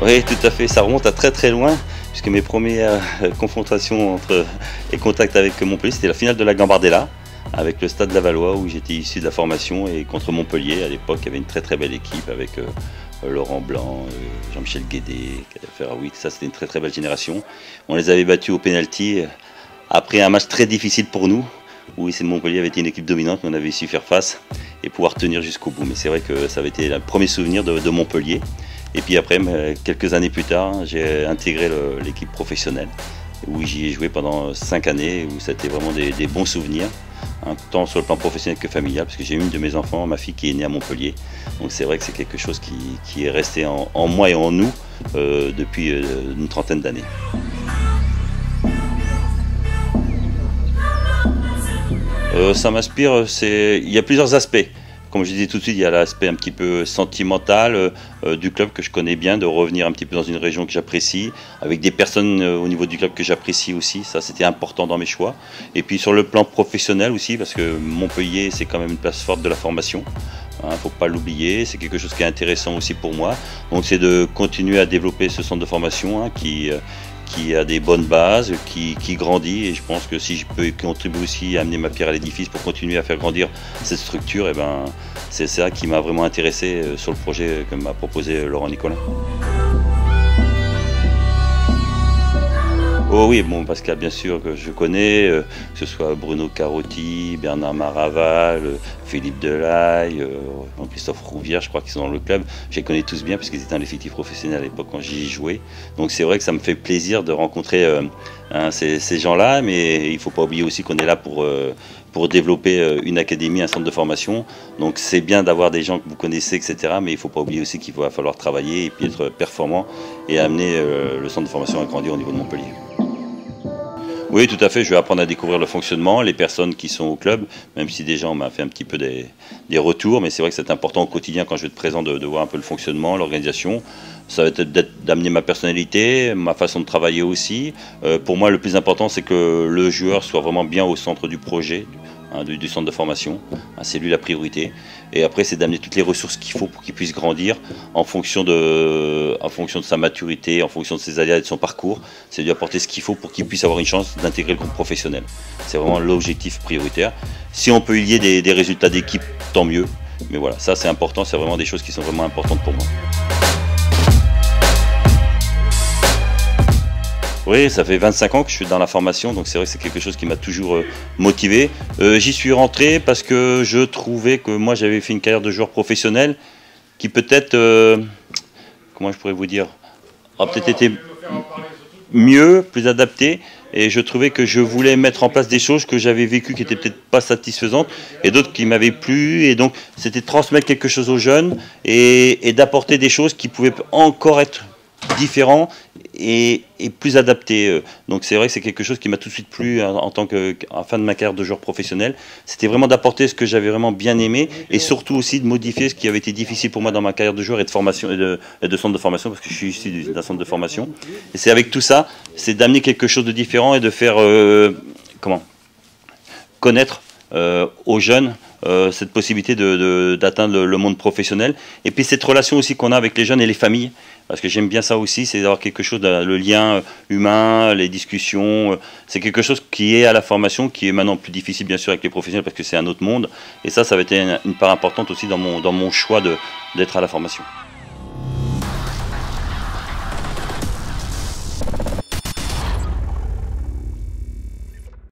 Oui, tout à fait, ça remonte à très très loin, puisque mes premières confrontations et contacts avec Montpellier, c'était la finale de la Gambardella, avec le Stade Lavallois, où j'étais issu de la formation, et contre Montpellier. À l'époque, il y avait une très très belle équipe avec Laurent Blanc, Jean-Michel Guédé, Ferraoui, ça c'était une très très belle génération. On les avait battus au pénalty, après un match très difficile pour nous, où Montpellier avait été une équipe dominante, mais on avait su faire face et pouvoir tenir jusqu'au bout. Mais c'est vrai que ça avait été le premier souvenir de Montpellier. Et puis après, quelques années plus tard, j'ai intégré l'équipe professionnelle, où j'y ai joué pendant 5 années, où c'était vraiment des bons souvenirs, tant sur le plan professionnel que familial, parce que j'ai une de mes enfants, ma fille, qui est née à Montpellier. Donc c'est vrai que c'est quelque chose qui est resté en moi et en nous depuis une trentaine d'années. Ça m'inspire, il y a plusieurs aspects. Comme je disais tout de suite, il y a l'aspect un petit peu sentimental du club que je connais bien, de revenir un petit peu dans une région que j'apprécie, avec des personnes au niveau du club que j'apprécie aussi, ça c'était important dans mes choix. Et puis sur le plan professionnel aussi, parce que Montpellier c'est quand même une place forte de la formation, il ne faut pas l'oublier, c'est quelque chose qui est intéressant aussi pour moi. Donc c'est de continuer à développer ce centre de formation qui a des bonnes bases, qui grandit, et je pense que si je peux contribuer aussi à amener ma pierre à l'édifice pour continuer à faire grandir cette structure, et ben, c'est ça qui m'a vraiment intéressé sur le projet que m'a proposé Laurent Nicolin. Oh oui, bon, Pascal, bien sûr que je connais, que ce soit Bruno Carotti, Bernard Maraval, Philippe Delahaye, Jean-Christophe Rouvière, je crois qu'ils sont dans le club. Je les connais tous bien parce qu'ils étaient dans l'effectif professionnel à l'époque quand j'y jouais. Donc c'est vrai que ça me fait plaisir de rencontrer ces gens-là, mais il ne faut pas oublier aussi qu'on est là pour développer une académie, un centre de formation. Donc c'est bien d'avoir des gens que vous connaissez, etc. Mais il ne faut pas oublier aussi qu'il va falloir travailler et puis être performant et amener le centre de formation à grandir au niveau de Montpellier. Oui, tout à fait. Je vais apprendre à découvrir le fonctionnement, les personnes qui sont au club, même si déjà on m'a fait un petit peu des retours, mais c'est vrai que c'est important au quotidien quand je vais être présent de voir un peu le fonctionnement, l'organisation. Ça va être d'amener ma personnalité, ma façon de travailler aussi. Pour moi, le plus important, c'est que le joueur soit vraiment bien au centre du projet, du centre de formation. C'est lui la priorité. Et après, c'est d'amener toutes les ressources qu'il faut pour qu'il puisse grandir en fonction de sa maturité, en fonction de ses aléas et de son parcours. C'est de lui apporter ce qu'il faut pour qu'il puisse avoir une chance d'intégrer le groupe professionnel. C'est vraiment l'objectif prioritaire. Si on peut y lier des résultats d'équipe, tant mieux. Mais voilà, ça c'est important, c'est vraiment des choses qui sont vraiment importantes pour moi. Oui, ça fait 25 ans que je suis dans la formation, donc c'est vrai que c'est quelque chose qui m'a toujours motivé. J'y suis rentré parce que je trouvais que moi j'avais fait une carrière de joueur professionnel qui peut-être, comment je pourrais vous dire, a peut-être été mieux, plus adapté, et je trouvais que je voulais mettre en place des choses que j'avais vécues qui n'étaient peut-être pas satisfaisantes et d'autres qui m'avaient plu, et donc c'était de transmettre quelque chose aux jeunes et d'apporter des choses qui pouvaient encore être différents et plus adaptés. Donc c'est vrai que c'est quelque chose qui m'a tout de suite plu en fin de ma carrière de joueur professionnel. C'était vraiment d'apporter ce que j'avais vraiment bien aimé et surtout aussi de modifier ce qui avait été difficile pour moi dans ma carrière de joueur et de formation et de centre de formation, parce que je suis issu d'un centre de formation. Et c'est avec tout ça, c'est d'amener quelque chose de différent et de faire connaître aux jeunes cette possibilité d'atteindre le monde professionnel. Et puis cette relation aussi qu'on a avec les jeunes et les familles, parce que j'aime bien ça aussi, c'est d'avoir quelque chose, le lien humain, les discussions, c'est quelque chose qui est à la formation, qui est maintenant plus difficile bien sûr avec les professionnels parce que c'est un autre monde. Et ça va être une part importante aussi dans mon choix d'être à la formation.